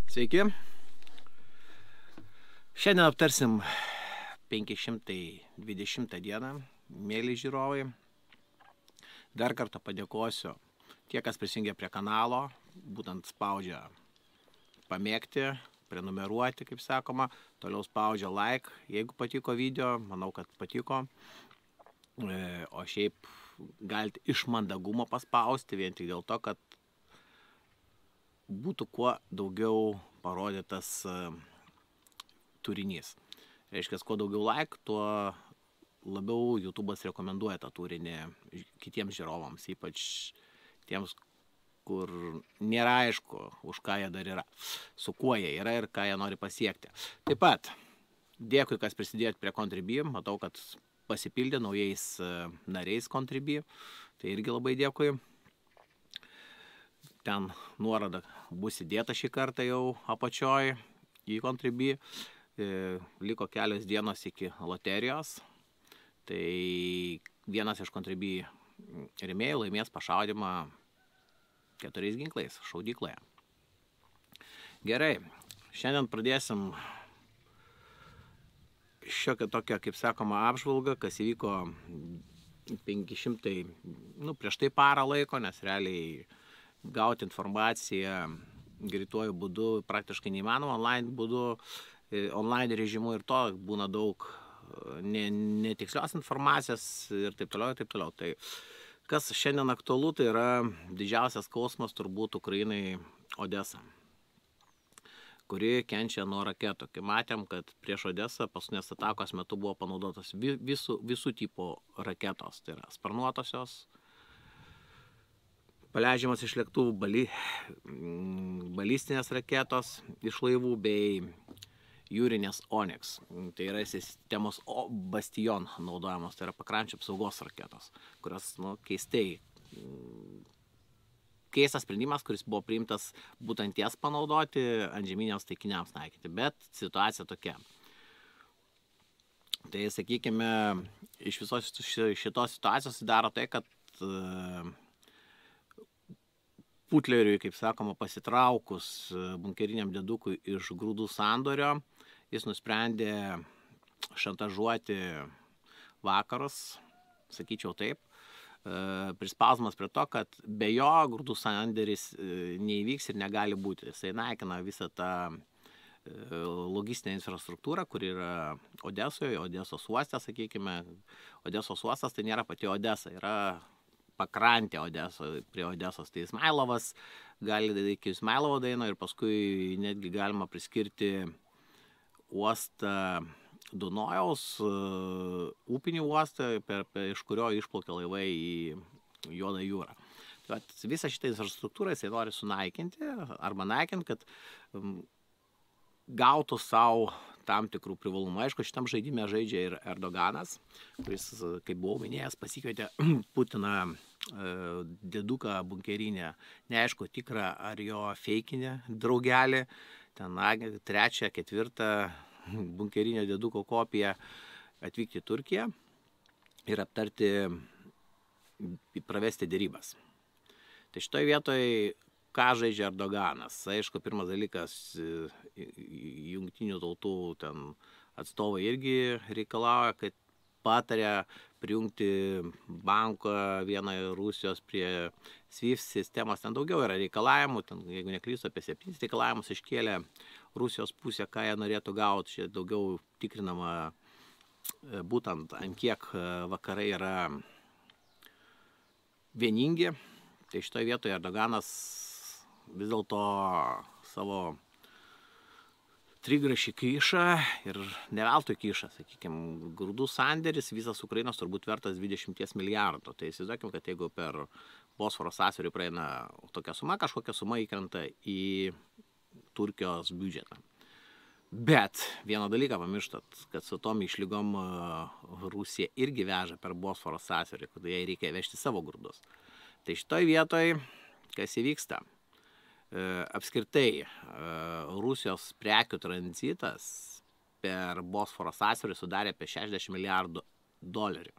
Sveiki. Šiandien aptarsim 520 dieną, mėly žiūrovai. Dar kartą padėkosiu tie, kas prisijungė prie kanalo, būtent spaudžia pamėgti, prenumeruoti, kaip sakoma, toliau spaudžia like, jeigu patiko video, manau, kad patiko. O šiaip galite iš mandagumo paspausti, vien tik dėl to, kad būtų kuo daugiau parodytas turinys. Reiškia, kuo daugiau like, tuo labiau YouTube'as rekomenduoja tą turinį kitiems žiūrovams, ypač tiems, kur nėra aišku, už ką jie dar yra, su kuo jie yra ir ką jie nori pasiekti. Taip pat, dėkui, kas prisidėjot prie Contribui, matau, kad pasipildė naujais nariais Contribui, tai irgi labai dėkui. Ten nuoroda bus įdėta šį kartą jau apačioj į Contribui. Liko kelios dienos iki loterijos. Tai vienas iš Contribui rėmėjų laimės pašaudymą 4 ginklais šaudykloje. Gerai, šiandien pradėsim šiokią tokią, kaip sakoma, apžvalgą, kas įvyko 500, prieš tai parą laiko, nes realiai gauti informaciją greituoju būdu praktiškai neįmanoma, online režimu ir to būna daug netikslios informacijos ir taip toliau, ir taip toliau. Tai kas šiandien aktualu, tai yra didžiausias skausmas turbūt Ukrainai Odesa, kuri kenčia nuo raketų. Kai matėm, kad prieš Odesą paskutinės atakos metu buvo panaudotos visų tipų raketos, tai yra sparnuotosios, paleidžiamas iš lėktuvų balistinės raketos iš laivų bei jūrinės Onyx. Tai yra sistemos Bastion naudojamos, tai yra pakrančių apsaugos raketos, kurios keistas sprendimas, kuris buvo priimtas būtent jas panaudoti antžeminiams taikiniams naikinti, bet situacija tokia. Tai sakykime, iš visos šitos situacijos daro tai, kad Putleriui, kaip sakoma, pasitraukus bunkeriniam dėdukui iš grūdų sandorio, jis nusprendė šantažuoti vakarus, sakyčiau taip, prispausdamas prie to, kad be jo grūdų sandėris neįvyks ir negali būti. Jisai naikina visą tą logistinę infrastruktūrą, kur yra Odesoje, Odesos uoste, sakykime. Odesos uostas tai nėra pati Odesa, yra pakrantė Odeso, prie Odesos. Tai Ismailovas gali iki Ismailovo daino ir paskui netgi galima priskirti uostą Dunojaus, upinį uostą, iš kurio išplaukia laivai į Juodą jūrą. Tai visą šitą infrastruktūrą jisai nori sunaikinti arba naikinti, kad gautų savo tam tikrų privalumų. Aišku, šitam žaidime žaidžia ir Erdoganas, kuris, kaip buvau minėjęs, pasikvietė Putiną dėduką bunkerinę, neaišku tikrą ar jo feikinę draugelį, ten 3., 4. bunkerinio dėduko kopiją atvykti į Turkiją ir aptarti, pravesti dėrybas. Tai šitoj vietoj ką žaidžia Erdoganas? Aišku, pirmas dalykas, jungtinių tautų ten atstovai irgi reikalauja, kad patarė prijungti banką vieną Rusijos prie SWIFT sistemos. Ten daugiau yra reikalavimų, ten, jeigu neklystu, apie 7 reikalavimus iškėlė Rusijos pusė, ką jie norėtų gauti. Čia daugiau tikrinama būtent ant kiek vakarai yra vieningi. Tai šitoje vietoje Erdoganas vis dėlto savo trigrašį kyšą ir ne veltui kyšą, sakykime, grūdų sandėris visas Ukrainos turbūt vertas 20 milijardų. Tai įsivaizduokim, kad jeigu per Bosforo sąsiaurį praeina tokia suma, kažkokia suma įkrenta į Turkijos biudžetą. Bet vieną dalyką pamirštat, kad su tom išlygom Rusija irgi veža per Bosforo sąsiaurį, kad jai reikia vežti savo grūdus. Tai šitoj vietoj, kas įvyksta? Apskritai, Rusijos prekių tranzitas per Bosforo sąsiaurį sudarė apie 60 milijardų dolerių.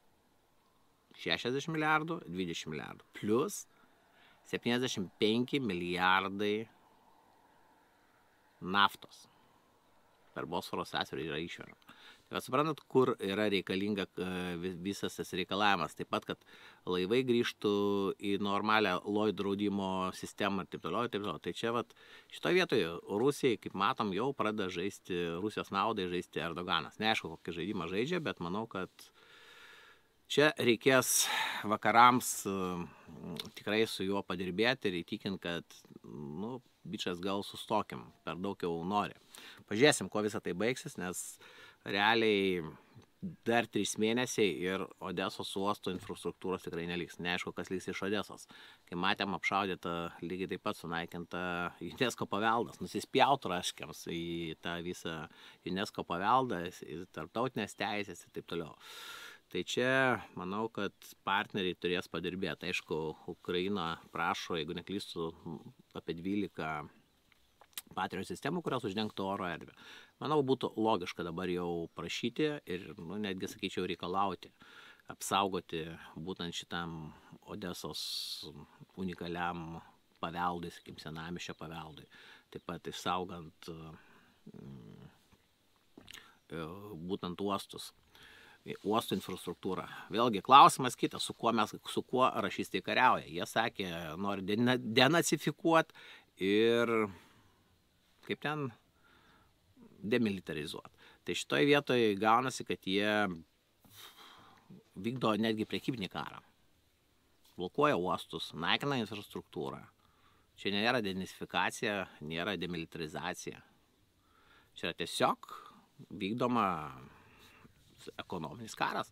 60 milijardų, 20 milijardų. Plus 75 milijardai naftos. Per Bosforo sąsiaurį yra išvežama. Tai suprantat, kur yra reikalinga visas tas reikalavimas. Taip pat, kad laivai grįžtų į normalią Lloyd draudimo sistemą ir taip toliau, taip toliau. Tai čia šitoje vietoje Rusijai, kaip matom, jau pradeda žaisti Rusijos naudai, žaisti Erdoganas. Neaišku, kokį žaidimą žaidžia, bet manau, kad čia reikės vakarams tikrai su juo padirbėti ir įtikinti, kad, bičias, gal sustokim, per daug jau nori. Pažiūrėsim, kuo visą tai baigsis, nes realiai dar 3 mėnesiai ir Odesos uosto infrastruktūros tikrai neliks. Neaišku, kas liks iš Odesos. Kai matėm, apšaudyta, lygiai taip pat sunaikinta UNESCO paveldas, nusispjautų raškiams į tą visą UNESCO paveldą, į tarptautinės teisės ir taip toliau. Tai čia, manau, kad partneriai turės padirbėti. Aišku, Ukraina prašo, jeigu neklystu, apie 12 Patriot sistemų, kurios uždengtų oro erdvę. Manau, būtų logiška dabar jau prašyti ir, netgi, sakyčiau, reikalauti, apsaugoti būtent šitam Odesos unikaliam paveldui, sakykim, senamiesčio paveldui. Taip pat išsaugant būtent uostus. Uostų infrastruktūrą. Vėlgi, klausimas kitas, su kuo rašistai kariauja. Jie sakė, nori denacifikuoti ir kaip ten demilitarizuoti. Tai šitoje vietoje gaunasi, kad jie vykdo netgi prekybinį karą. Blokuoja uostus, naikina infrastruktūrą. Čia nėra denacifikacija, nėra demilitarizacija. Čia yra tiesiog vykdoma ekonominis karas.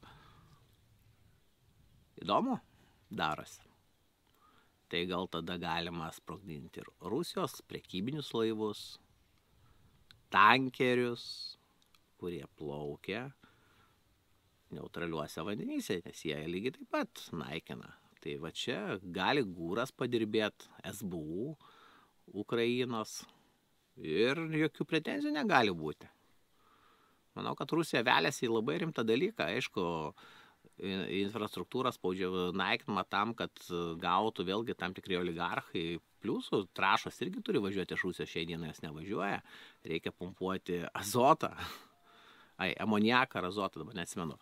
Įdomu darosi. Tai gal tada galima sprogdinti ir Rusijos prekybinius laivus, tankerius, kurie plaukia neutraliuose vandenyse, nes jie lygiai taip pat naikina. Tai čia gali Gūras padirbėti, SBU, Ukrainos ir jokių pretenzijų negali būti. Manau, kad Rusija veliasi į labai rimtą dalyką. Aišku, infrastruktūrą spaudžia naikinimą tam, kad gautų vėlgi tam tikri oligarchai. Pliusų, trąšos irgi turi važiuoti iš Rusijos, šiai dienai jos nevažiuoja. Reikia pumpuoti azotą. Amoniaką ar azotą, dabar neatsimenu.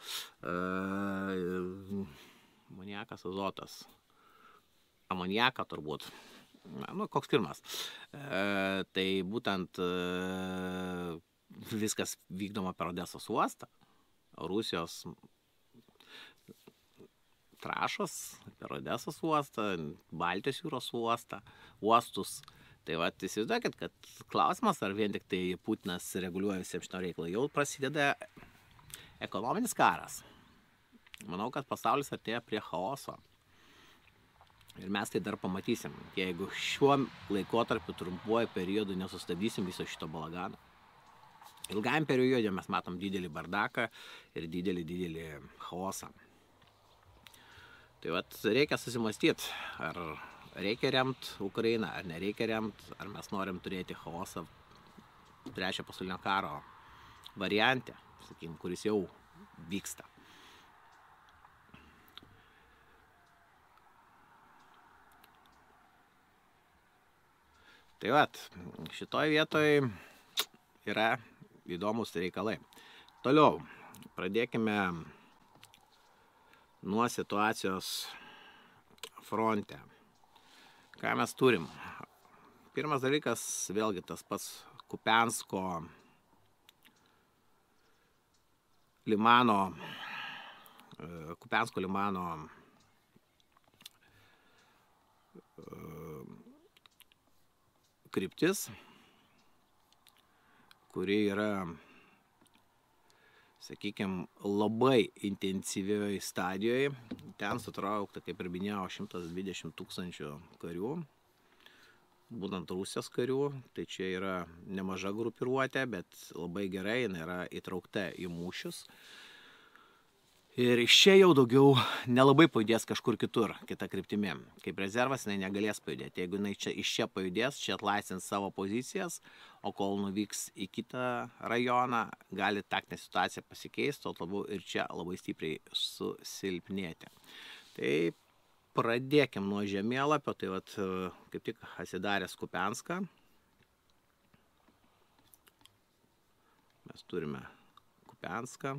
Amoniakas, azotas. Amoniaką turbūt. Koks pirmas. Tai būtent viskas vykdoma per Odesos uostą, Rusijos trąšos per Odesos uostą, Baltijos jūros uostus. Tai įsivaizduokit, kad klausimas, ar vien tik tai Putinas reguliuoja visiems šito reikalą, jau prasideda ekonominis karas. Manau, kad pasaulis artėja prie chaoso. Ir mes tai dar pamatysim, jeigu šiuo laikotarpiu trumpuoju periodu nesustabdysim viso šito balagano. Ilgajam periode mes matom didelį bardaką ir didelį chaosą. Tai reikia susimastyti, ar reikia remti Ukrainą, ar nereikia remti, ar mes norim turėti chaosą Trečiojo pasaulinio karo variante, sakykim, kuris jau vyksta. Tai šitoj vietoj yra įdomus reikalai. Toliau, pradėkime nuo situacijos fronte. Ką mes turim? Pirmas dalykas, vėlgi tas pats Kupiansko limano kryptis, kuri yra, sakykime, labai intensyvioje stadijoje. Ten sutraukta, kaip ir minėjau, 120 000 karių, būtent Rusijos karių. Tai čia yra nemaža grupiruotė, bet labai gerai, jinai yra įtraukta į mūšius. Ir iš čia jau daugiau nelabai pajudės kažkur kitur, kita kryptimi. Kaip rezervas jinai negalės pajudėti. Jeigu jinai iš čia pajudės, čia atlaisvins savo pozicijas, o kol nuvyks į kitą rajoną, gali taktinė situacija pasikeisti, o labiau ir čia labai stipriai susilpnėti. Tai pradėkim nuo žemėlapio, tai kaip tik atsidaręs Kupianską. Mes turime Kupianską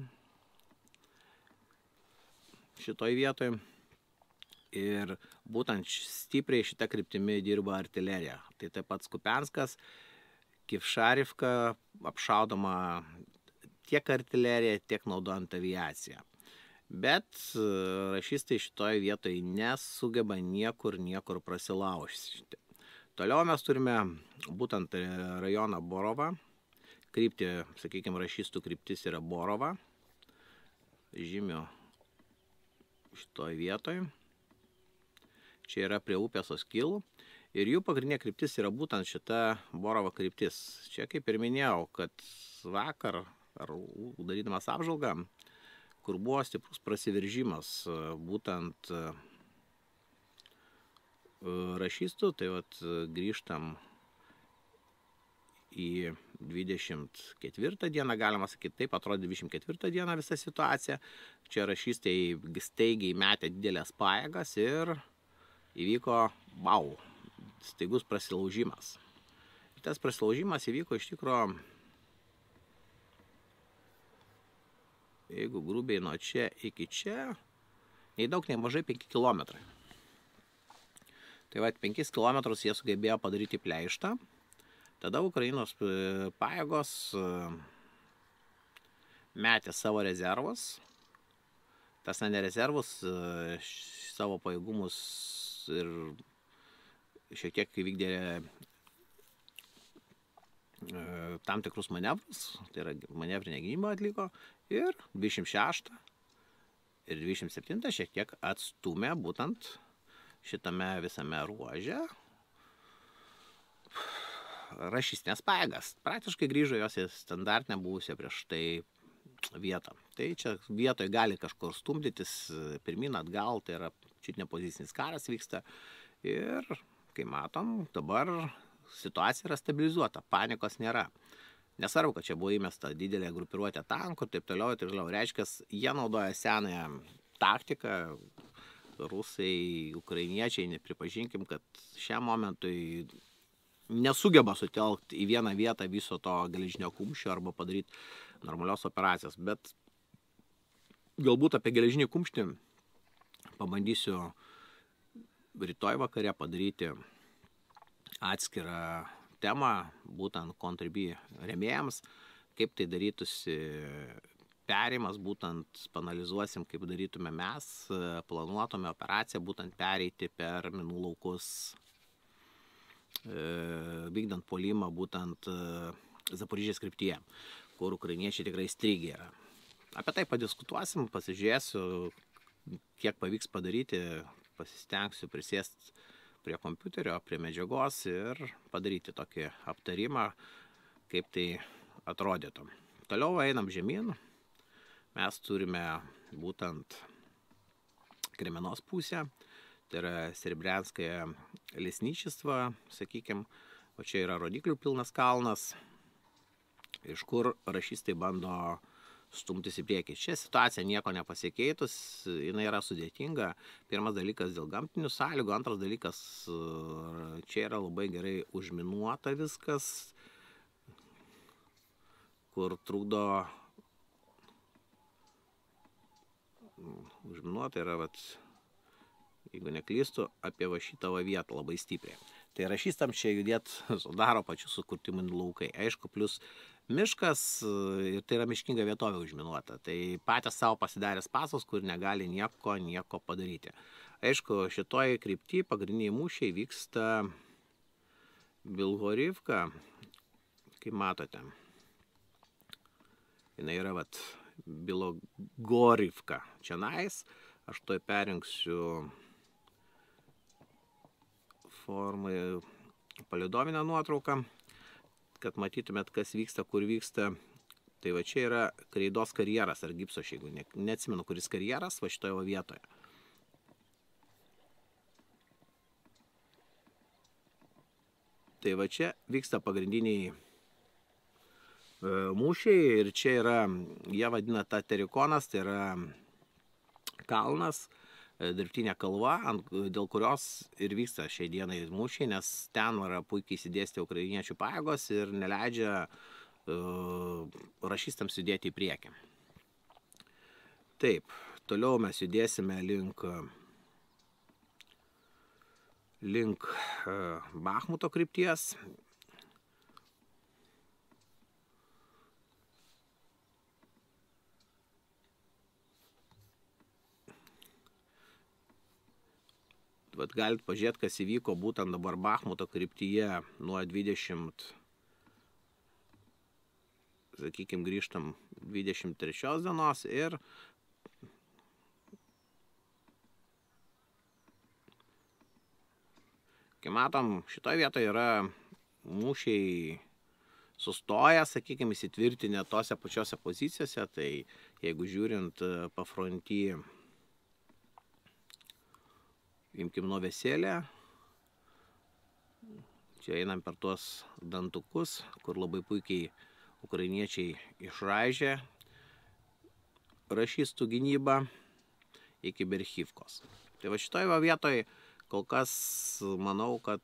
šitoj vietoj. Ir būtent stipriai šitą kryptimį dirba artilerija. Tai taip pat Kupianskas, Kivšarivka apšaudoma tiek artilerija, tiek naudojant aviaciją. Bet rašistai šitoje vietoje nesugeba niekur prasilaužti. Toliau mes turime būtent rajoną Borovą. Kryptį, sakykime, rašistų kryptis yra Borova. Žymiu šitoje vietoje. Čia yra prie upės Oskilų. Ir jų pagrindinė kryptis yra būtent šita Borova kryptis. Čia kaip ir minėjau, kad vakar, ar darydamas apžvalgą, kur buvo stiprus prasiveržimas būtent rašistų, tai vat grįžtam į 24 dieną, galima sakyti, taip atrodė 24 dieną visa situacija. Čia rašistai staigiai metė didelės pajėgas ir įvyko, staigus prasilaužimas. Ir tas prasilaužimas įvyko iš tikro, jeigu grubiai nuo čia iki čia, nei daug, nei mažai 5 kilometrai. Tai va, 5 kilometrus jie sugebėjo padaryti pleištą. Tada Ukrainos pajėgos metė savo rezervus. Tas ne rezervus, savo pajėgumus ir šiek tiek vykdė tam tikrus manevrus, tai yra manevrinę gynybą atliko, ir 26 ir 27 šiek tiek atstumė būtent šitame visame ruože rašistinės pajėgas. Praktiškai grįžo jos į standartinę buvusią prieš tai vietą. Tai čia vietoje gali kažkur stumdytis pirmin atgal, tai yra čiut nepozicinis karas vyksta. Ir, kai matom, dabar situacija yra stabilizuota, panikos nėra. Nesvarbu, kad čia buvo įmesta didelė grupiruotė tankų ir taip toliau. Reiškia, jie naudoja senąją taktiką. Rusai, ukrainiečiai, nepripažinkim, kad šiam momentui nesugeba sutelkti į vieną vietą viso to geležinio kumščio arba padaryti normalios operacijos. Bet galbūt apie geležinį kumštį pabandysiu rytoj vakare padaryti atskirą temą, būtent Contribui rėmėjams, kaip tai darytųsi perėjimas, būtent panalizuosim, kaip darytume mes, planuotume operaciją, būtent pereiti per minų laukus, vykdant puolimą būtent Zaporižės kryptyje, kur ukrainiečiai tikrai strigė yra. Apie tai padiskutuosim, pasižiūrėsiu, kiek pavyks padaryti, pasistengsiu prisėsti prie kompiuterio, prie medžiagos ir padaryti tokį aptarimą, kaip tai atrodytų. Toliau einam žemyn. Mes turime būtent Kremenos pusę, tai yra Serebrianskaja lesnyčystva, sakykim, o čia yra rodiklių pilnas kalnas, iš kur rašistai bando stumtis į priekį. Čia situacija nieko nepasikeitus, jinai yra sudėtinga. Pirmas dalykas dėl gamtinių sąlygų, antras dalykas, čia yra labai gerai užminuota viskas, kur trukdo užminuota yra, jeigu neklystu, apie va šitą vietą labai stipriai. Tai rašystams čia judėti sudaro pačių sukurti minų laukai. Aišku, plus miškas ir tai yra miškinga vietovė užminuota. Tai patys savo pasidaręs pasos, kur negali nieko padaryti. Aišku, šitoj krypty pagrindiniai mūšiai vyksta Bilhorivka, kaip matote. Jinai yra Bilogorivka čianais. Aš toj perjungsiu formai palidovinę nuotrauką, kad matytumėt, kas vyksta, kur vyksta. Tai va čia yra Kreidos karjeras ar Gipso, jeigu neatsimenu, kuris karjeras, va šitoje vietoje. Tai va čia vyksta pagrindiniai mūšiai ir čia yra, jie vadina tą terikonas, tai yra kalnas, dirbtinė kalva, dėl kurios ir vyksta šiai dienai mūšiai, nes ten yra puikiai įsidėstę ukrainiečių pajėgos ir neleidžia rašystams judėti į priekį. Taip, toliau mes judėsime link Bachmuto krypties. Vat galit pažiūrėti, kas įvyko būtent dabar Bachmuto kryptyje nuo 20, sakykime, grįžtam 23 dienos ir kai matom, šitoje vietoje yra mūšiai sustoję, sakykime, įsitvirtinę tose pačiose pozicijose, tai jeigu žiūrint pafronty, imkim nuo Veselė, čia einam per tuos dantukus, kur labai puikiai ukrainiečiai išraižė rašystų gynybą iki Berchivkos. Tai va šitoje vietoje kol kas manau, kad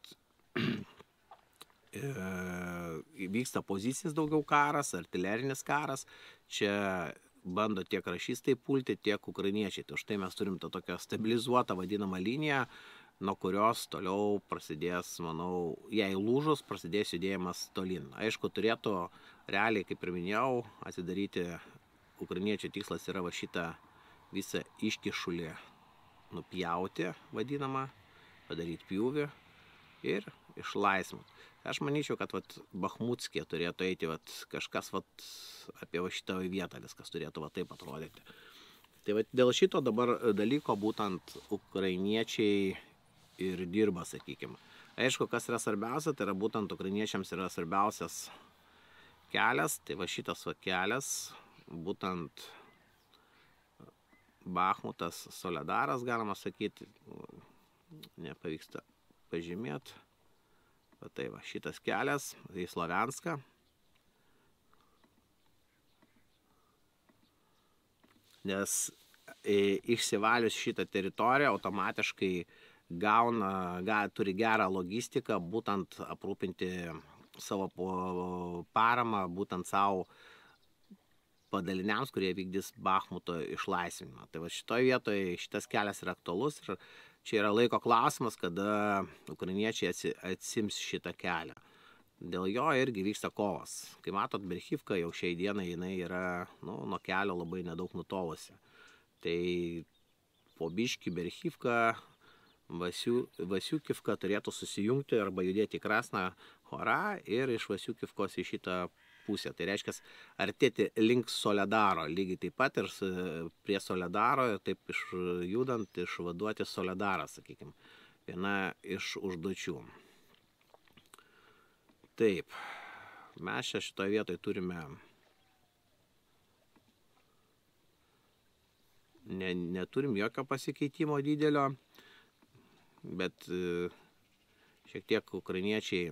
vyksta pozicinis daugiau karas, artilerinis karas. Čia bando tiek rašystai pulti, tiek ukrainiečiai. Tai štai mes turim tą tokią stabilizuotą vadinamą liniją, nuo kurios toliau prasidės, manau, jei lūžus, prasidės judėjimas tolyn. Aišku, turėtų realiai, kaip ir minėjau, atidaryti ukrainiečių tikslas yra va šitą visą iškišulį nupjauti, vadinamą, padaryti pjūvį ir išlaisvinti. Aš manyčiau, kad Bachmutskė turėtų eiti kažkas apie šitą vietą, viskas turėtų taip atrodyti. Tai dėl šito dabar dalyko būtent ukrainiečiai ir dirba, sakykime. Aišku, kas yra svarbiausia, tai yra būtent ukrainiečiams yra svarbiausias kelias, tai va šitas kelias, būtent Bachmutas Soledaras, galima sakyti, nepavyksta pažymėti. Tai va, šitas kelias į Slovenską. Nes išsivalius šitą teritoriją automatiškai turi gerą logistiką, būtent aprūpinti savo paramą, būtent savo padaliniams, kurie vykdys Bachmuto išlaisvinimą. Tai va šitoje vietoje šitas kelias yra aktualus ir čia yra laiko klausimas, kada ukrainiečiai atsims šitą kelią. Dėl jo irgi vyksta kovas. Kai matot, Berchivka jau šiai dienai jinai yra nuo kelio labai nedaug nutolusi. Tai po biškį Berchivka, Vasiukivka turėtų susijungti arba judėti į Krasną Horą ir iš Vasiukivkos į šitą pusę. Tai reiškia artėti link Soledaro, lygiai taip pat ir prie Soledaro, taip judant išvaduoti Soledarą, sakykime. Viena iš užduočių. Taip, mes čia šitoje vietoje turime neturim jokio pasikeitimo didelio, bet šiek tiek ukrainiečiai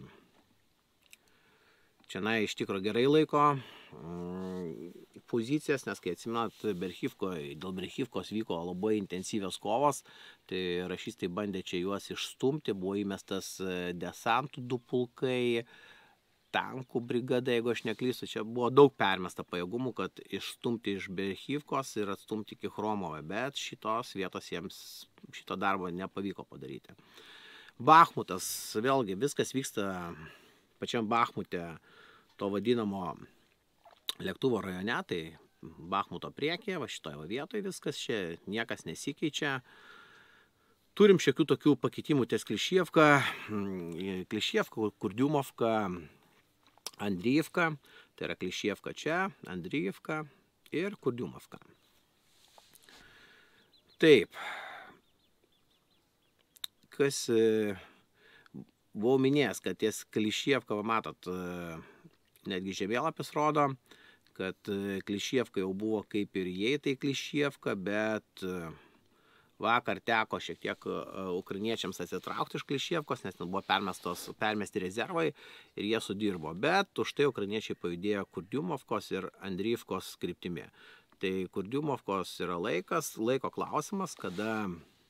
čia iš tikro gerai laiko pozicijas, nes kai atsimenat, dėl Berchivkos vyko labai intensyvios kovos, tai rašystai bandė čia juos išstumti, buvo įmestas desantų 2 pulkai, tankų brigada, jeigu aš neklystu, čia buvo daug permesta pajėgumų, kad išstumti iš Berchivkos ir atstumti iki Chromovą, bet šitos vietos jiems šito darbo nepavyko padaryti. Bachmutas, vėlgi, viskas vyksta pačiam Bachmute, to vadinamo lėktuvo rajone, tai Bachmuto priekyje, va šitoje vietoje viskas čia, niekas nesikeičia. Turim šiokių tokių pakeitimų ties Klišievka, Kurdiumovka, Andriivka, tai yra Klišievka čia, Andriivka ir Kurdiumovka. Taip, kas buvau minėjęs, kad ties Klišievka, matot, netgi žemėlapis rodo, kad Klišievka jau buvo kaip ir įeita į Klišievką, bet vakar teko šiek tiek ukrainiečiams atsitraukti iš Klišievkos, nes buvo permesti rezervai ir jie sudirbo. Bet už tai ukrainiečiai pajudėjo Kurdiumovkos ir Andriivkos kryptimi. Tai Kurdiumovkos yra laiko klausimas, kada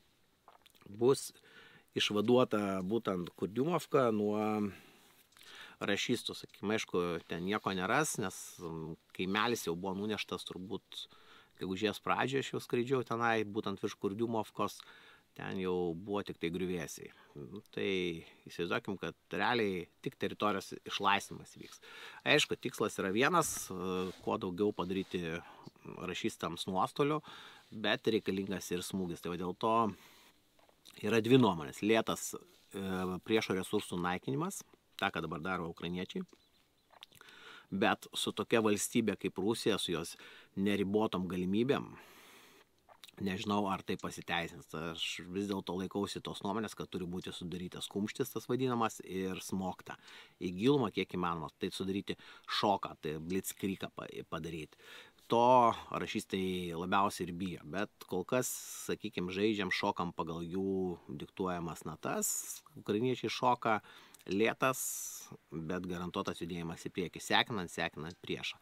bus išvaduota būtent Kurdiumovka nuo rašystų, sakykime, aišku, ten nieko neras, nes kaimelis jau buvo nuneštas turbūt gegužės pradžioje, aš jau skraidžiau tenai, būtent virš Kurdiumovkos, ten jau buvo tik tai griuvėsiai. Tai įsivaizduokim, kad realiai tik teritorijos išlaisvinimas vyks. Aišku, tikslas yra vienas, kuo daugiau padaryti rašystams nuostolių, bet reikalingas ir smūgis. Tai dėl to yra dvi nuomonės. Lėtas priešo resursų naikinimas, tą, ką dabar daro ukrainiečiai, bet su tokia valstybė kaip Rusija, su jos neribotom galimybėm, nežinau, ar tai pasiteisins. Aš vis dėlto laikausi tos nuomonės, kad turi būti sudarytas kumštis, tas vadinamas, ir smogta į gilumą, kiek įmanoma. Tai sudaryti šoką, tai blitzkriegą padaryti. To rašystai labiausiai ir bijo. Bet kol kas, sakykime, žaidžiam, šokam pagal jų diktuojamas natas. Ukrainiečiai šoka lėtas, bet garantuotas judėjimas į priekį, sekinant priešą.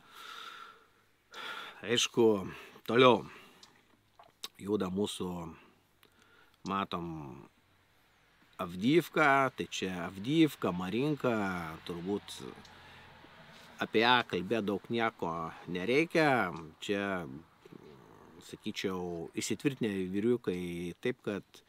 Aišku, toliau juda mūsų, matom, Avdyivka, tai čia Avdyivka, Marinka, turbūt apie ją kalbėti daug nieko nereikia. Čia, sakyčiau, įsitvirtinę vyriukai taip, kad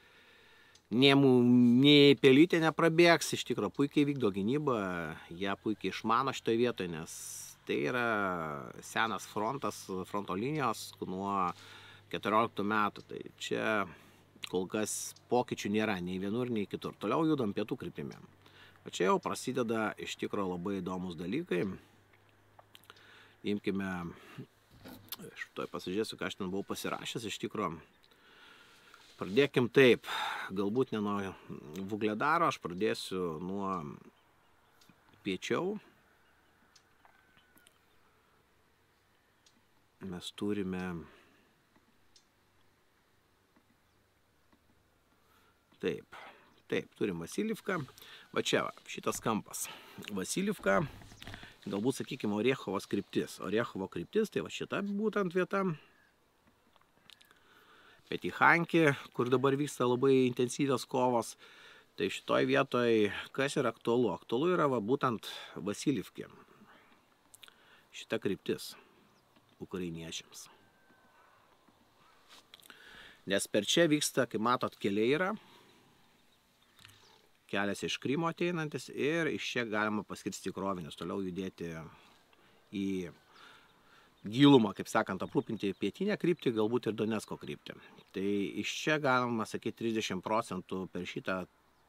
nei pelytė neprabėgs, iš tikrųjų puikiai vykdo gynybą, jie puikiai išmano šitoje vietoje, nes tai yra senas frontas, fronto linijos nuo 14 metų, tai čia kol kas pokyčių nėra nei vienur, nei kitur. Toliau judam pietų kryptimi. O čia jau prasideda iš tikrųjų labai įdomus dalykai. Imkime, aš toj pasižiūrėsiu, ką aš ten buvau pasirašęs, iš tikrųjų. Pradėkim taip, galbūt ne nuo Vugledaro, aš pradėsiu nuo piečiau. Mes turime taip, turim Vasiljivką. Va čia, šitas kampas. Vasiljivka, galbūt, sakykime, Orechovos kryptis. Orechovo kryptis, tai va šita būtent vieta. Petihanki, kur dabar vyksta labai intensyvios kovos. Tai šitoj vietoj, kas yra aktualu? Aktualu yra va, būtent Vasiljivkė. Šita kryptis ukrainiečiams. Nes per čia vyksta, kaip matot, keliai yra. Kelias iš Krymo ateinantis ir iš čia galima paskirstyti krovinius, toliau judėti į gilumą, kaip sakant, aprūpinti pietinę kryptį, galbūt ir Donecko kryptį. Tai iš čia galima sakyti 30% per šitą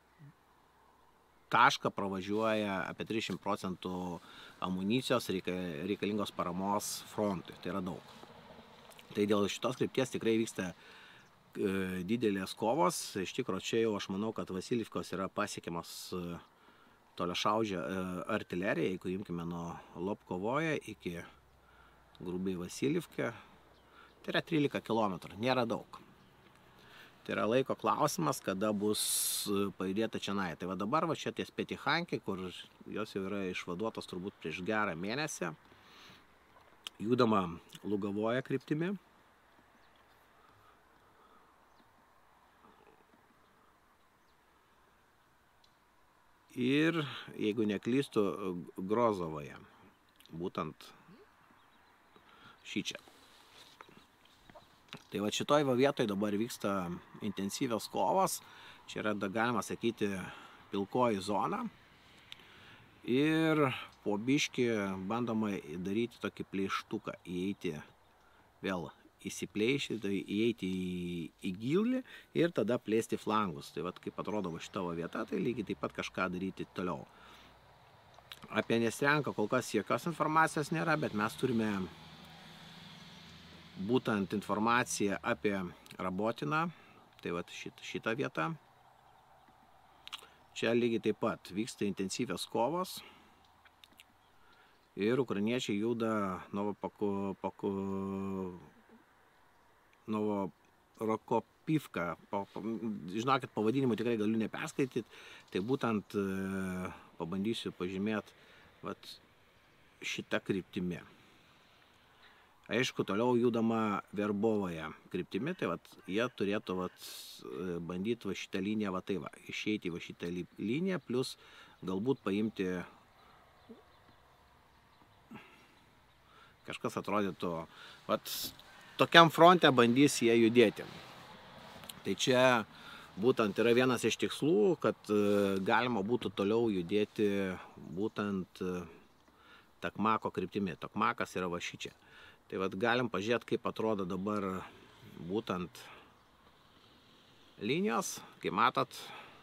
tašką pravažiuoja apie 30% amunicijos reikalingos paramos frontui. Tai yra daug. Tai dėl šitos krypties tikrai vyksta didelės kovos. Iš tikrųjų, čia jau aš manau, kad Vasiljivkos yra pasiekiamas toliašaudžia artilerija, jeigu imkime nuo Lobkovoje iki grubiai Vasiljivkę. Tai yra 13 km, nėra daug. Tai yra laiko klausimas, kada bus pajudėta čionai. Tai va dabar va čia ties Petihanki, kur jos jau yra išvaduotos turbūt prieš gerą mėnesį, judama Lugavoje kryptimi. Ir, jeigu neklystu, Grozovoje, būtent šičia. Tai va šitoj vietoje dabar vyksta intensyvios kovos, čia yra, galima sakyti, pilkoji zona. Ir po biškį bandoma daryti tokį pleištuką, įeiti vėl įsipleišti, įeiti į gilį ir tada plėsti flangus. Tai vat kaip atrodo šita vieta, tai lygiai taip pat kažką daryti toliau. Apie Nesrenką kol kas jokios informacijos nėra, bet mes turime būtent informaciją apie Rabotiną, tai vat šitą vietą. Čia lygiai taip pat vyksta intensyvios kovos ir ukrainiečiai juda Novorokopivka. Žinokit, pavadinimų tikrai galiu neperskaityti, tai būtent pabandysiu pažymėti vat šitą kryptimį. Aišku, toliau judama Verbovoje kryptimi, tai vat jie turėtų bandyti va šitą liniją, va tai va, išeiti va šitą liniją, plus galbūt paimti kažkas atrodytų, vat tokiam fronte bandys jie judėti. Tai čia būtent yra vienas iš tikslų, kad galima būtų toliau judėti būtent Takmako kryptimi. Takmakas yra va šičia. Tai vat galim pažiūrėti, kaip atrodo dabar būtent linijos. Kaip matot,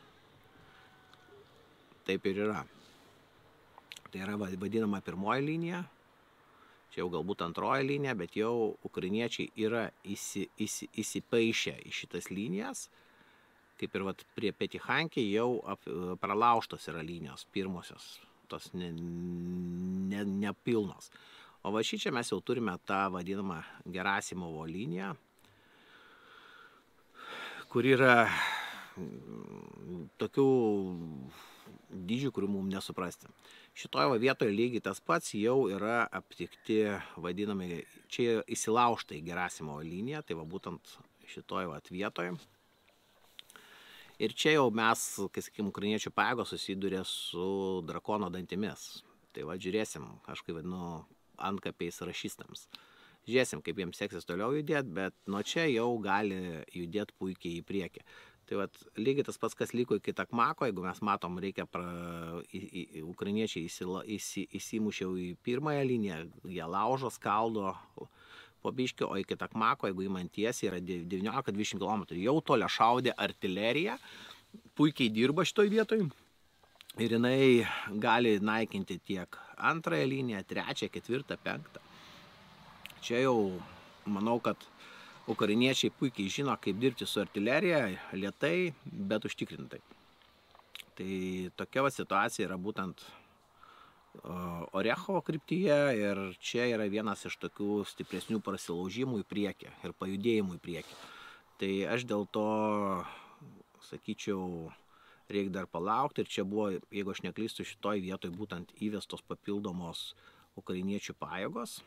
taip ir yra. Tai yra vadinama pirmoji linija. Čia jau galbūt antroji linija, bet jau ukrainiečiai yra įsipaišę į šitas linijas. Kaip ir vat prie Petichankį jau pralaužtos yra linijos, pirmosios, tos nepilnos. O va šičia mes jau turime tą vadinamą Gerasimovo liniją, kur yra tokių dydžių, kurių mums nesuprasti. Šitoje vietoje lygiai tas pats jau yra aptikti vadinami, čia įsilaužta į Gerasimovo liniją, tai va būtent šitoje vietoje. Ir čia jau mes, kai sakykim, ukrainiečių pajėgos susiduria su drakono dantimis. Tai va žiūrėsim, aš kaip vadinu, antkapiais rašistams. Žiūrėsim, kaip jiems seksis toliau judėti, bet nuo čia jau gali judėti puikiai į priekį. Tai vat lygiai tas pats, kas liko iki Takmako, jeigu mes matom, reikia ukrainiečiai įsimušiau į pirmąją liniją, jie laužo, skaldo po biškį, o iki Takmako, jeigu įmant tiesiai, yra 19-20 km. Jau toliau šaudė artilerija, puikiai dirba šitoj vietoj ir jinai gali naikinti tiek antrąją liniją, trečią, ketvirtą, penktą. Čia jau manau, kad ukrainiečiai puikiai žino, kaip dirbti su artilerija, lėtai, bet užtikrintai. Tai tokia va situacija yra būtent Orechovo kryptyje ir čia yra vienas iš tokių stipresnių prasilaužimų į priekį ir pajudėjimų į priekį. Tai aš dėl to sakyčiau, reikia dar palaukti ir čia buvo, jeigu aš neklystu, šitoj vietoj būtent įvestos papildomos ukrainiečių pajėgos.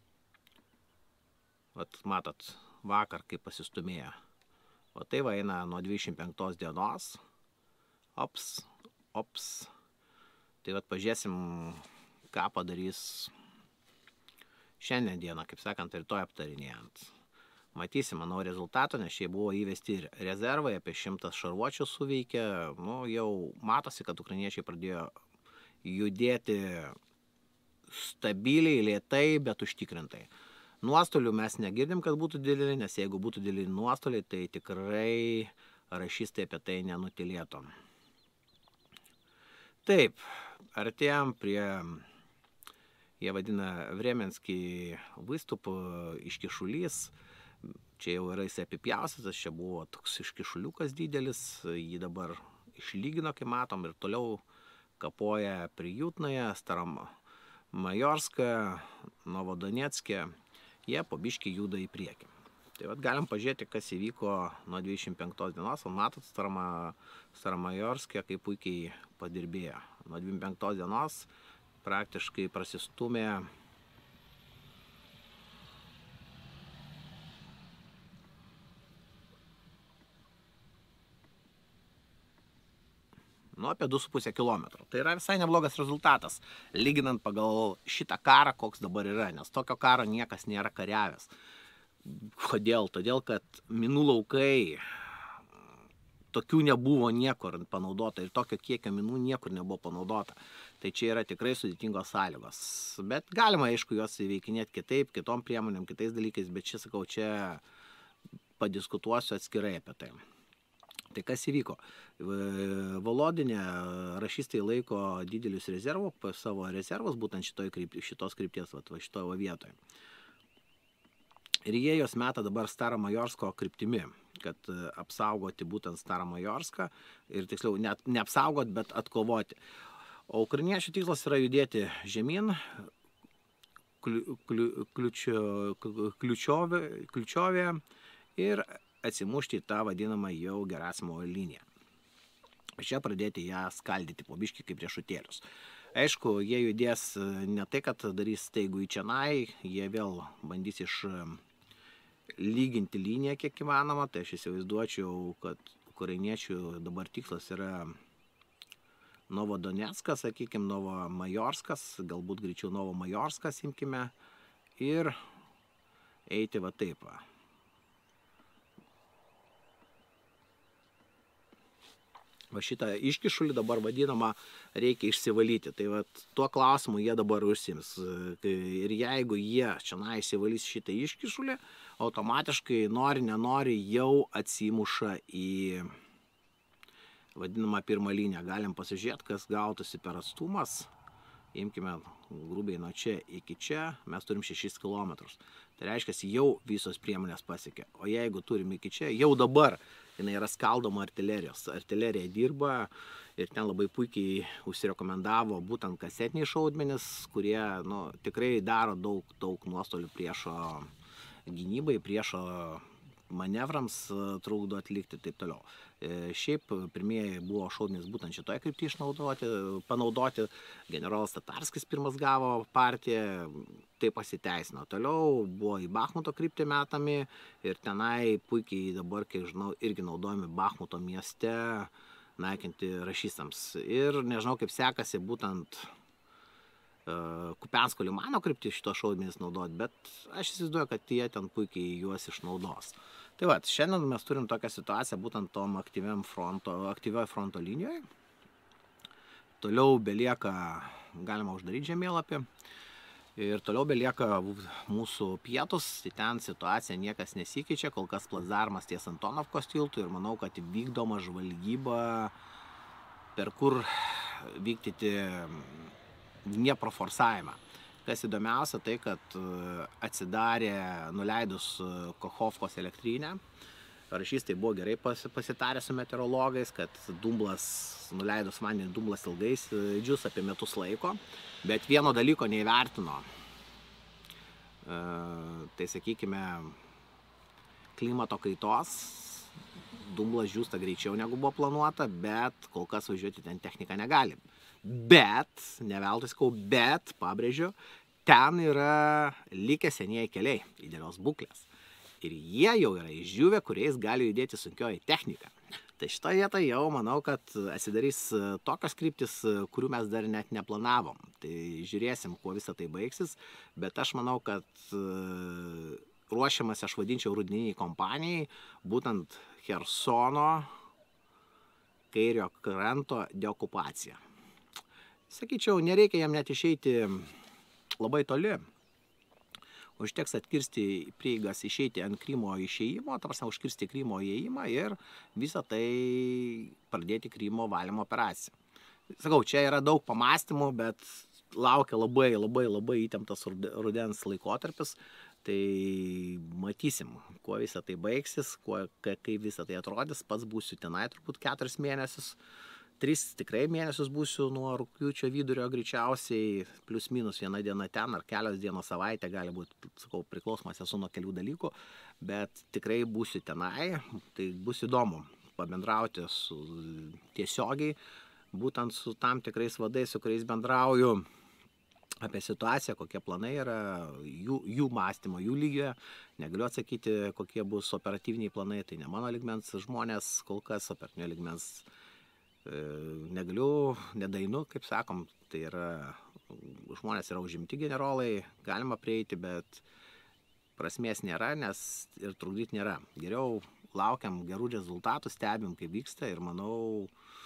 Vat matot, vakar kaip pasistumėjo. O tai va eina nuo 25 dienos. Ops. Tai vat pažiūrėsim, ką padarys šiandien dieną, kaip sakant, rytoj aptarinėjant. Matysim, manau, rezultato, nes šie buvo įvesti rezervai, apie 100 šarvuočių suveikė. Nu, jau matosi, kad ukrainiečiai pradėjo judėti stabiliai, lėtai, bet užtikrintai. Nuostolių mes negirdim, kad būtų dideli, nes jeigu būtų dideli nuostoliai, tai tikrai rašistai apie tai nenutilėtų. Taip, artėjom prie, jie vadina Vremenskį vystupų iškišulys. Čia jau yra jis apipjaustytas, čia buvo toks iškišuliukas didelis, jį dabar išlygino, kaip matom, ir toliau kapoja Prijutnoje, Staromajorską, Novodoneckę. Jie po biškį juda į priekį. Tai vat galim pažiūrėti, kas įvyko nuo 25 dienos, o matot, Staramajorskė kaip puikiai padirbėjo. Nuo 25 dienos praktiškai prasistumė nu apie 2,5 km. Tai yra visai neblogas rezultatas, lyginant pagal šitą karą, koks dabar yra, nes tokio karo niekas nėra kariavęs. Kodėl? Todėl, kad minų laukai, tokių nebuvo niekur panaudota ir tokio kiekio minų niekur nebuvo panaudota. Tai čia yra tikrai sudėtingos sąlygos. Bet galima, aišku, juos įveikinėti kitaip, kitom priemonėm, kitais dalykais, bet čia, sakau, čia padiskutuosiu atskirai apie tai. Tai kas įvyko? Volodinė rašistai laiko didelius rezervus, savo rezervus, būtent šitos krypties, va šitoje vietoje. Ir jie jos meta dabar Staramajorsko kryptimi, kad apsaugoti būtent Staramojorską ir tiksliau neapsaugot, bet atkovoti. O ukrainiečių tikslas yra judėti žemyn, Kliučiovė ir atsimušti į tą vadinamą jau Gerasimovo liniją. Čia pradėti ją skaldyti po biškį kaip riešutėlius. Aišku, jie judės ne tai, kad darys staigų į čionai, jie vėl bandys lyginti liniją kiek įmanoma, tai aš įsivaizduočiau, kad ukrainiečių dabar tikslas yra Novodoneckas, sakykime, Novomajorskas, galbūt greičiau Novomajorskas imkime, ir eiti va taip va. Va šitą iškišulį dabar vadinamą reikia išsivalyti. Tai va tuo klausimu jie dabar užsiims. Ir jeigu jie čia išsivalys šitą iškišulį, automatiškai nori, nenori jau atsimuša į vadinamą pirmą liniją. Galim pasižiūrėti, kas gautųsi per atstumas. Imkime grubiai nuo čia iki čia, mes turim 6 km. Tai reiškia, jau visos priemonės pasiekė. O jeigu turim iki čia, jau dabar jinai yra skaldoma artilerijos. Artilerija dirba ir ten labai puikiai užsirekomendavo būtent kasetiniai šaudmenys, kurie tikrai daro daug nuostolių priešo gynybai, priešo manevrams trukdo atlikti ir taip toliau. Šiaip pirmieji buvo šaudmenys būtent šitoje kryptyje panaudoti. Generolas Tatarskis pirmas gavo partiją, tai pasiteisino. Toliau buvo į Bachmuto kryptį metami ir tenai puikiai dabar, kiek žinau, irgi naudojami Bachmuto mieste naikinti rašystams. Ir nežinau, kaip sekasi būtent Kupiansko Limano kryptį šito šaudmenys naudoti, bet aš įsivaizduoju, kad jie ten puikiai juos išnaudos. Tai va, šiandien mes turim tokią situaciją būtent tom aktyvioje fronto linijoje. Toliau belieka, galima uždaryti žemėlapį, ir toliau belieka mūsų pietus, tai ten situacija niekas nesikeičia, kol kas placdarmas ties Antonovkos tiltų ir manau, kad vykdoma žvalgyba, per kur vykdyti Dniepro forsavimą. Kas įdomiausia, tai kad atsidarė nuleidus Kochovkos elektrinę. Rašystai buvo gerai pasitarę su meteorologais, kad dumblas, nuleidus vandenį, dumblas ilgai džius apie metus laiko, bet vieno dalyko neįvertino. Tai sakykime, klimato kaitos. Dumblas džiūsta greičiau negu buvo planuota, bet kol kas važiuoti ten technika negali. Bet, neveltui sakau, bet, pabrėžiu, ten yra likę senieji keliai idealios būklės. Ir jie jau yra išdžiūvę, kuriais gali judėti sunkioji technika. Tai šitoje vietoje jau manau, kad atsidarys tokios kryptis, kurių mes dar net neplanavom. Tai žiūrėsim, kuo visą tai baigsis, bet aš manau, kad ruošiamas, aš vadinčiau, rudeniniai kompanijai, būtent Chersono kairio kranto deokupacija. Sakyčiau, nereikia jam net išeiti labai toli. Užteks atkirsti prieigas, išeiti ant Krymo išėjimo, ta prasme, užkirsti Krymo įėjimą ir visą tai pradėti Krymo valymo operaciją. Sakau, čia yra daug pamastymų, bet laukia labai įtemptas rudens laikotarpis. Tai matysim, kuo visą tai baigsis, kaip visą tai atrodys. Pats būsiu tenai turbūt 4 mėnesius. 3 tikrai mėnesius būsiu nuo rugpjūčio vidurio greičiausiai, plius minus 1 diena ten ar kelios dienos savaitę, gali būti, sakau, priklausomas esu nuo kelių dalykų, bet tikrai būsiu tenai, tai bus įdomu pabendrauti su tiesiogiai, būtent su tam tikrais vadais, su kuriais bendrauju apie situaciją, kokie planai yra, jų mąstymo, jų lygio. Negaliu atsakyti, kokie bus operatyviniai planai, tai ne mano lygmens žmonės, kol kas operatyvinio lygmens negaliu, nedainu, kaip sakom, tai yra, žmonės yra užimti generolai, galima prieiti, bet prasmės nėra, nes ir trukdyti nėra. Geriau laukiam gerų rezultatų, stebim, kaip vyksta ir manau,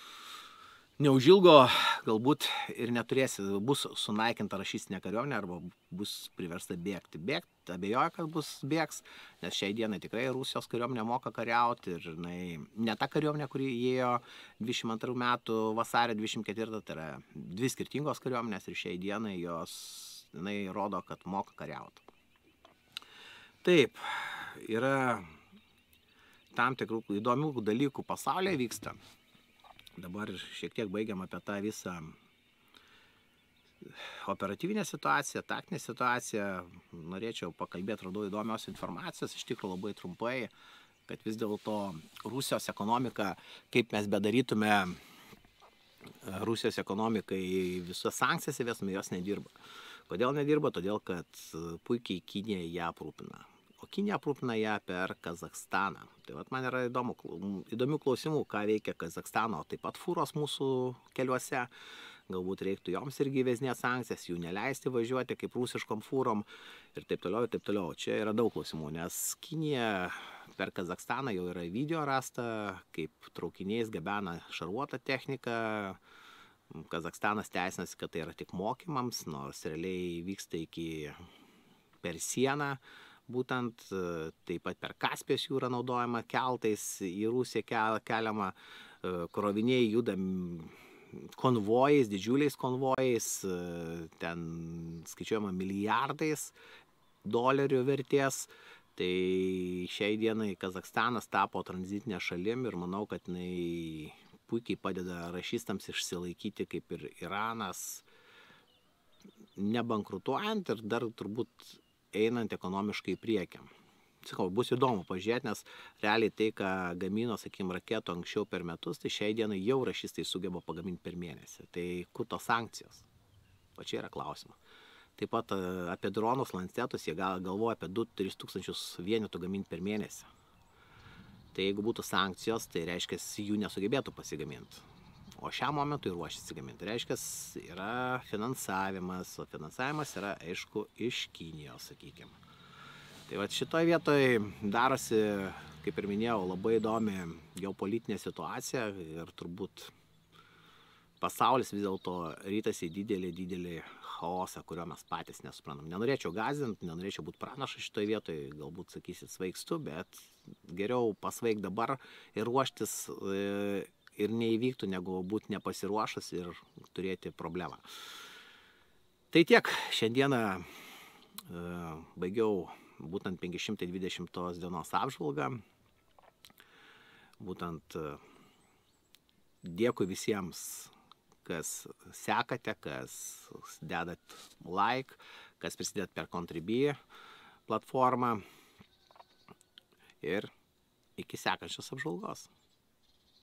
neužilgo galbūt ir bus sunaikinta rašystinė kariuomenė arba bus priversta bėgti. Abejoju, kad bus bėgs, nes šiai dienai tikrai Rusijos kariuomenė moka kariauti ir ne ta kariuomenė, kuri įėjo 22 metų vasario 24, tai yra 2 skirtingos kariuomenės ir šiai dienai jinai rodo, kad moka kariauti. Taip, yra tam tikrų įdomių dalykų pasaulyje vyksta. Dabar šiek tiek baigiam apie tą visą operatyvinę situaciją, taktinę situaciją. Norėčiau pakalbėti, radau įdomios informacijos, iš tikrųjų labai trumpai, kad vis dėlto Rusijos ekonomika, kaip mes bedarytume Rusijos ekonomikai visas sankcijas įvestume, jos nedirba. Kodėl nedirba? Todėl, kad puikiai Kinija ją aprūpina. O Kinija aprūpina ją per Kazachstaną. Tai vat man yra įdomių klausimų, ką veikia Kazachstano, taip pat fūros mūsų keliuose. galbūt reiktų joms irgi įvesnėti sankcijas, jų neleisti važiuoti kaip rusiškom fūrom ir taip toliau, ir taip toliau. Čia yra daug klausimų, nes Kinija per Kazakstaną jau yra video rasta, kaip traukiniais gabena šarvuotą techniką. Kazakstanas teisinasi, kad tai yra tik mokymams, nors realiai vyksta per sieną, būtent taip pat per Kaspijos jūrą naudojama keltais, į Rusiją keliama, kroviniai juda konvojais, didžiuliais konvojais, ten skaičiuojama milijardais dolerių vertės. Tai šiai dienai Kazakstanas tapo tranzitinė šalim ir manau, kad jinai puikiai padeda rašistams išsilaikyti kaip ir Iranas, nebankrutuojant ir dar turbūt einant ekonomiškai į priekį. Sakau, bus įdomu pažiūrėti, nes realiai tai, ką gamino, sakykim, raketų anksčiau per metus, tai šiai dienai jau rašistai sugeba pagaminti per mėnesį. Tai kur tos sankcijos? O čia yra klausimas. Taip pat apie dronus, Lancetus, jie galvoja apie 2-3 tūkstančius vienetų gaminti per mėnesį. Tai jeigu būtų sankcijos, tai reiškia, jų nesugebėtų pasigaminti. O šiam momentui ruošiasi gaminti. Tai reiškia, yra finansavimas, o finansavimas yra, aišku, iš Kinijos, sakykime. Tai va šitoje vietoje darosi, kaip ir minėjau, labai įdomi geopolitinė situacija ir turbūt pasaulis vis dėlto rytasi didelį chaosą, kurio mes patys nesuprantam. Nenorėčiau gąsdinti, nenorėčiau būti pranašas šitoje vietoje, galbūt sakysit svaigstu, bet geriau pasvaik dabar ir ruoštis ir neįvyktų, negu būti nepasiruošęs ir turėti problemą. Tai tiek, šiandieną baigiau būtent 520 dienos apžvalgą. Būtent dėkui visiems, kas sekate, kas dedat like, kas prisidėt per Contribui platformą ir iki sekančios apžvalgos.